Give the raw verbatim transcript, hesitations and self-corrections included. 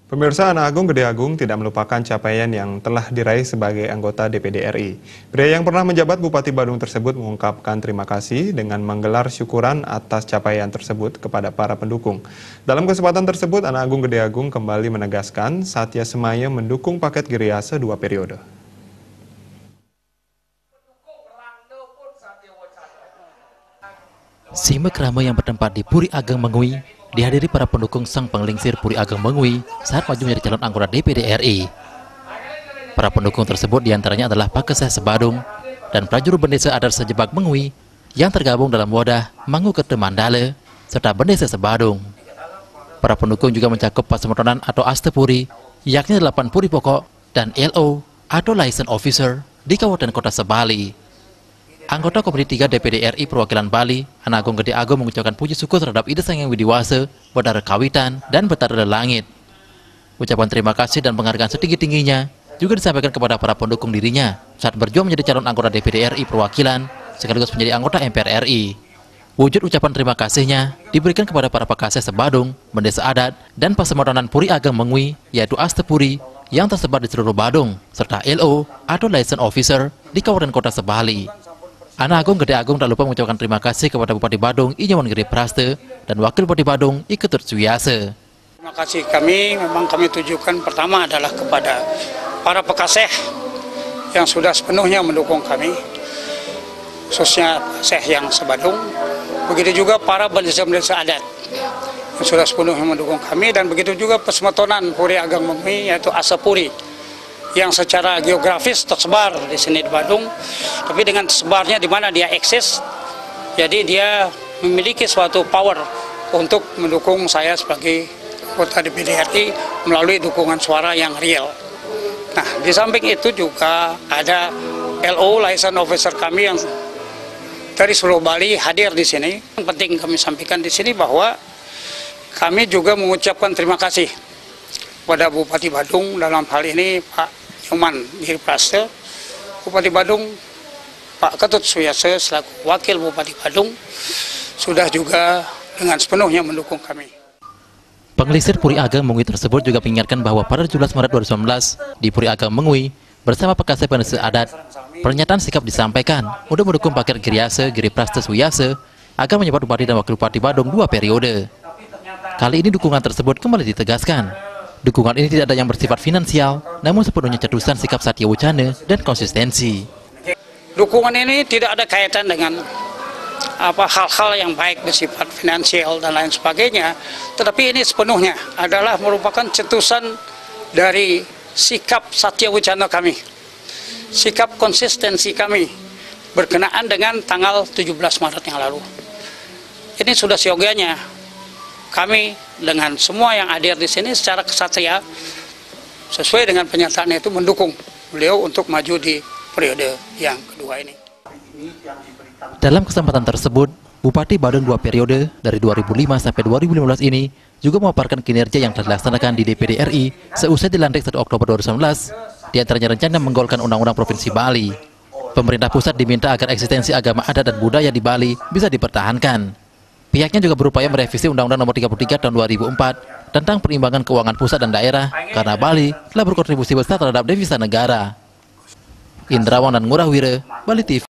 Pemirsa, Anak Agung Gede Agung tidak melupakan capaian yang telah diraih sebagai anggota D P D R I. Pria yang pernah menjabat Bupati Badung tersebut mengungkapkan terima kasih dengan menggelar syukuran atas capaian tersebut kepada para pendukung. Dalam kesempatan tersebut, Anak Agung Gede Agung kembali menegaskan Satya Semaya mendukung paket Giriase dua periode. Simek ramai yang bertempat di Puri Ageng Mengui dihadiri para pendukung sang penglingsir Puri Ageng Mengui saat maju menjadi calon anggota D P D R I. Para pendukung tersebut diantaranya adalah Pakeseh Sebadung dan prajuru Bendesa Adat Sejebak Mengui yang tergabung dalam wadah Mangu Kete Mandale serta Bendesa Sebadung. Para pendukung juga mencakup Pasemotonan atau Aste Puri, yakni delapan Puri Pokok dan L O atau License Officer di Kabupaten Kota Sebali. Anggota Komisi tiga D P D R I Perwakilan Bali, Anak Agung Gede Agung mengucapkan puji syukur terhadap Ida Sang Hyang Widiwase, Badara Kawitan, dan Betara Langit. Ucapan terima kasih dan penghargaan setinggi-tingginya juga disampaikan kepada para pendukung dirinya saat berjuang menjadi calon anggota D P D R I Perwakilan sekaligus menjadi anggota M P R R I. Wujud ucapan terima kasihnya diberikan kepada para Pakeseh Sebadung, Bendesa Adat, dan Pasemotonan Puri Ageng Mengui, yaitu Aste Puri, yang tersebar di seluruh Badung, serta L O atau License Officer di Kabupaten Kota Sebali. Anak Agung Gede Agung tak lupa mengucapkan terima kasih kepada Bupati Badung Inyoman Gede Praste dan Wakil Bupati Badung Iketut Suyase. Terima kasih kami, memang kami tujukan pertama adalah kepada para Pakeseh yang sudah sepenuhnya mendukung kami, khususnya Pakeseh yang Sebadung, begitu juga para bendesa-bendesa adat yang sudah sepenuhnya mendukung kami, dan begitu juga Pasemotonan Puri Ageng Mengui yaitu Asa Puri yang secara geografis tersebar di sini di Badung, tapi dengan tersebarnya di mana dia eksis, jadi dia memiliki suatu power untuk mendukung saya sebagai anggota D P D R I melalui dukungan suara yang real. Nah, di samping itu juga ada L O License Officer kami yang dari seluruh Bali hadir di sini. Yang penting kami sampaikan di sini bahwa kami juga mengucapkan terima kasih kepada Bupati Badung, dalam hal ini Pak Inyoman Gede Praste, Bupati Badung, Pak Ketut Suyase selaku Wakil Bupati Badung sudah juga dengan sepenuhnya mendukung kami. Penglingsir Puri Ageng Mengui tersebut juga mengingatkan bahwa pada tujuh belas Maret dua ribu sembilan belas di Puri Ageng Mengui bersama Pakeseh Bendesa Adat, pernyataan sikap disampaikan untuk mendukung paket Giriase Gede Praste Suyase agar menjabat Bupati dan Wakil Bupati Badung dua periode. Kali ini dukungan tersebut kembali ditegaskan. Dukungan ini tidak ada yang bersifat finansial, namun sepenuhnya cetusan sikap Satya Wacana dan konsistensi. Dukungan ini tidak ada kaitan dengan apa hal-hal yang baik bersifat finansial dan lain sebagainya, tetapi ini sepenuhnya adalah merupakan cetusan dari sikap Satya Wacana kami, sikap konsistensi kami berkenaan dengan tanggal tujuh belas Maret yang lalu. Ini sudah siogianya kami dengan semua yang hadir di sini secara kesatria sesuai dengan pernyataannya itu mendukung beliau untuk maju di periode yang kedua ini. Dalam kesempatan tersebut, Bupati Badung dua periode dari dua ribu lima sampai dua ribu lima belas ini juga memaparkan kinerja yang telah dilaksanakan di D P D R I seusai dilantik satu Oktober dua ribu sembilan belas, diantaranya rencana menggolkan Undang-Undang Provinsi Bali. Pemerintah pusat diminta agar eksistensi agama adat dan budaya di Bali bisa dipertahankan. Pihaknya juga berupaya merevisi Undang-Undang Nomor tiga puluh tiga Tahun dua ribu empat tentang perimbangan keuangan pusat dan daerah karena Bali telah berkontribusi besar terhadap devisa negara. Indrawan dan Ngurah Wire, Bali T V.